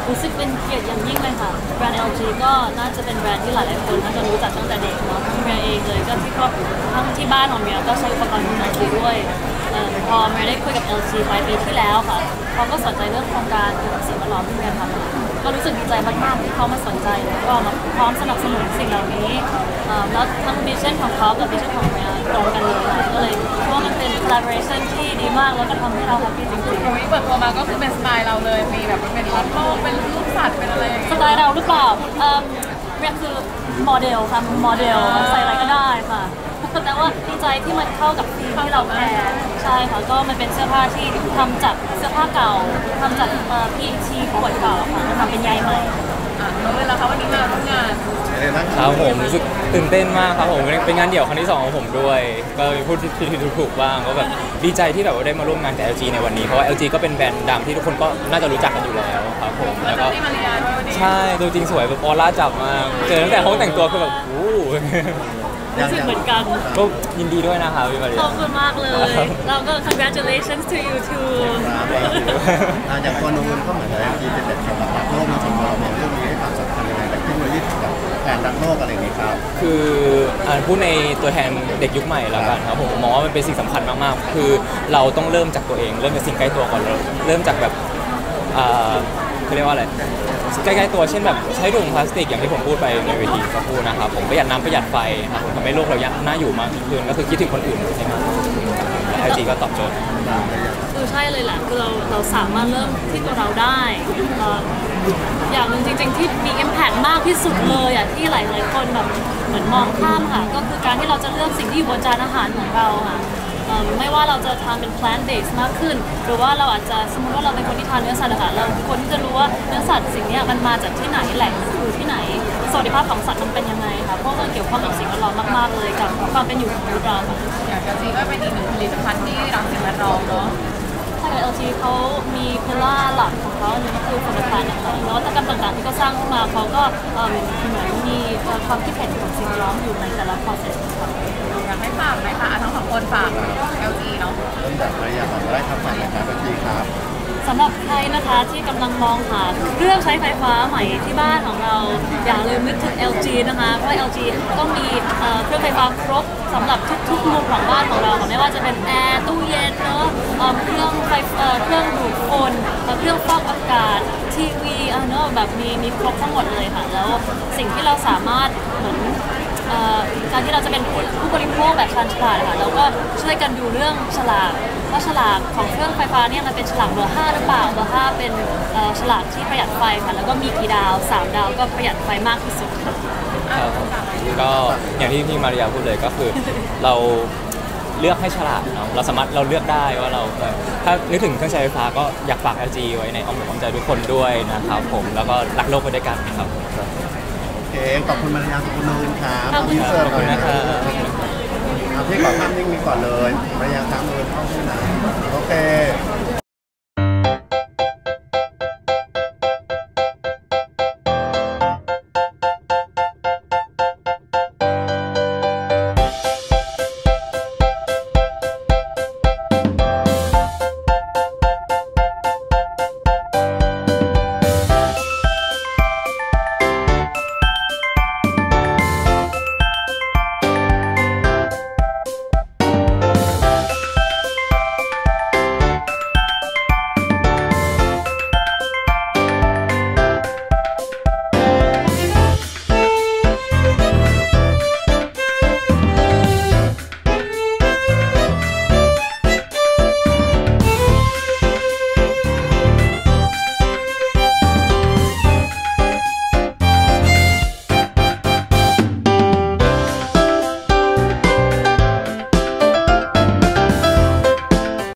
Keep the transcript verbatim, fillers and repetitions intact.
รู้สึกเป็นเกียรติอย่างยิ่งเลยค่ะแบรนด์ แอล จี ก็น่าจะเป็นแบรนด์ที่หลายๆคนน่าจะรู้จักตั้งแต่เด็กเนาะทั้งเมียเองเลยก็ที่ครอบทั้งที่บ้านของเมียก็ใช้อุปกรณ์ของ แอล จี ด้วยพอเมียได้คุยกับ แอล จี ปลายปีที่แล้วค่ะเขาก็สนใจเรื่องโครงการเกี่ยวกับสิ่งแวดล้อมที่เมียทำก็รู้สึกดีใจมากๆที่เขามาสนใจแล้วก็มาพร้อมสนับสนุนสิ่งเหล่านี้แล้วทั้งวิชั่นของเขากับวิชั่นของเมียตรงกันเลยค่ะก็เลยว่ามันเป็น collaboration ที่ดีมากแล้วก็ทำให้เราแฮปปี้จริงๆโอ้ยเปิดตัวมาก็คือเป็นสไตล์เราเลยมีแบบเป็นรักโลกเป็นรูปสัตว์เป็นอะไรอย่างเงี้ยสไตล์เราหรือเปล่าเรียกคือโมเดลค่ะโมเดลใส่อะไรก็ได้ค่ะแต่ว่าดีใจที่มันเข้ากับธีมที่เราแคร์ใช่ค่ะก็มันเป็นเสื้อผ้าที่ทำจากเสื้อผ้าเก่าทำจาก พี อี ที ขวดเก่าค่ะทำเป็นใยใหม่อ่ะแล้วเวลาเขาวันนี้มาทำงานครับผมรู้สึกตื่นเต้นมากครับผมเป็นงานเดี่ยวครั้งที่สองของผมด้วยก็พูดผิดถูกบ้างก็แบบดีใจที่แบบว่าได้มาร่วมงานกับ แอล จี ในวันนี้เพราะว่า แอล จี ก็เป็นแบรนด์ดังที่ทุกคนก็น่าจะรู้จักกันอยู่แล้วครับผมแล้วก็ใช่ตัวจริงสวยแบบออร่าจับมากเจอตั้งแต่ห้องแต่งตัวคือแบบโอ้รู้สึกเหมือนกันก็ยินดีด้วยนะครับพี่มาริยาขอบคุณมากเลยเราก็ congratulations to you too อย่างตัวนู้นก็เหมือนกับที่เป็นแบบสำหรับรักโลกจริงๆเรามองเรื่องนี้ให้ความสำคัญยังไงแบบเทคโนโลยีกับแผนรักโลกอะไรอย่างนี้ครับคืออ่านพูดในตัวแทนเด็กยุคใหม่แล้วกันครับผมมองว่ามันเป็นสิ่งสำคัญมากๆคือเราต้องเริ่มจากตัวเองเริ่มจากสิ่งใกล้ตัวก่อนเราเริ่มจากแบบอ่าเขาเรียกว่าอะไรใกล้ๆตัวเช่นแบบใช้ถุงพลาสติกอย่างที่ผมพูดไปในเวทีก็พูดนะครับผมประหยัดน้ำประหยัดไฟครับผมทำให้โลกเราน่าอยู่มากขึ้นก็คือคิดถึงคนอื่นใช่ไหมและ แอล จี ก็ตอบโจทย์คือใช่เลยแหละคือเราเราสามารถเริ่มที่ตัวเราได้อย่างหนึ่งจริงๆที่มี impact มากที่สุดเลยอ่ะที่หลายๆคนแบบเหมือนมองข้ามค่ะก็คือการที่เราจะเลือกสิ่งที่อยู่บนจานอาหารของเราค่ะไม่ว่าเราจะทานเป็น plant based มากขึ้นหรือว่าเราอาจจะสมมติว่าเราเป็นคนที่ทานเนื้อสัตว์อะค่ะเราควรที่จะรู้ว่าเนื้อสัตว์สิ่งนี้มันมาจากที่ไหนแหล่งอยู่ที่ไหนสวัสดิภาพของสัตว์มันเป็นยังไงค่ะเพราะมันเกี่ยวข้องกับสิ่งแวดล้อมมากๆเลยกับความเป็นอยู่ของมนุษย์เราค่ะอย่าง แอล จี ก็เป็นอีกหนึ่งผลิตภัณฑ์ที่รักสิ่งแวดล้อมเนาะใช่ แอล จี เขามีพิล่าหลักของเขาอันนี้ก็คือคุณภาพนะคะนวัตกรรมต่างๆที่เขาสร้างขึ้นมาเขาก็เหมือนมีความคิดเห็นของสิ่งแวดล้อมอยู่ในแต่ละ process ของเขาอยากให้ฝากไหมคะทั้งสองคนฝาก แอล จี เนาะเริ่มจากภรรยาของเราได้ทำฝันนะครับ แอล จี ครับสำหรับใครนะคะที่กำลังมองหาเครื่องใช้ไฟฟ้าใหม่ที่บ้านของเราอย่าลืมนึกถึง แอล จี นะคะเพราะ แอล จี ก็มีเครื่องไฟฟ้าครบสำหรับทุกๆมุมของบ้านของเราไม่ว่าจะเป็นแอร์ตู้เย็นเนาะเครื่องไฟเครื่องดูดฝุ่นเครื่องฟอกอากาศทีวีเนาะแบบมีมีครบทั้งหมดเลยค่ะแล้วสิ่งที่เราสามารถเหมือนการที่เราจะเป็นผู้บริโภคแบบชาญฉลาดค่ะเราก็ช่วยกันดูเรื่องฉลากว่าฉลากของเครื่องไฟฟ้าเนี่ยมันเป็นฉลากเบอร์ห้าหรือเปล่าเบอร์ห้าเป็นฉลากที่ประหยัดไฟค่ะแล้วก็มีกี่ดาวสามดาวก็ประหยัดไฟมากที่สุดค่ะก็อย่างที่พี่มาริยาพูดเลยก็คือเราเลือกให้ฉลาดเนาะเราสามารถเราเลือกได้ว่าเราถ้านึกถึงเครื่องใช้ไฟฟ้าก็อยากฝาก แอล จี ไว้ในอ้อมอกอ้อมใจทุกคนด้วยนะครับผมแล้วก็รักโลกไปด้วยกันครับโอเคขอบคุณมาริยาสุกุลนุนครับขอบคุณนะครับเอาที่ขอภาพนิ่งนี้ก่อนเลยมาริยาครับมือเข้าที่ไหนโอเค